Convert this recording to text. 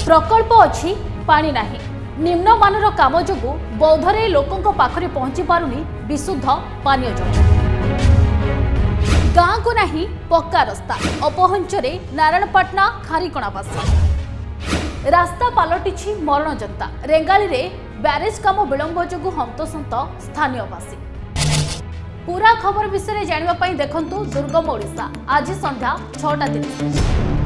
प्रकल्प अच्छी पानी नाही निम्नमानर काम जोगु बौद्धरे लोकों पाखरे पहुंची पारुनी विशुद्ध पानीय जल। गाँ को नहीं पक्का रास्ता अपहंचरे नारायणपाटना खारिकणावासी रास्ता पलटिछि मरण जनता। रेंगाली रे ब्यारेज काम विलंब जोगु हंतसंत स्थानीयवासी। पूरा खबर विषय जानवा देखंतु दुर्गम ओडिशा आज संध्या 6टा 30।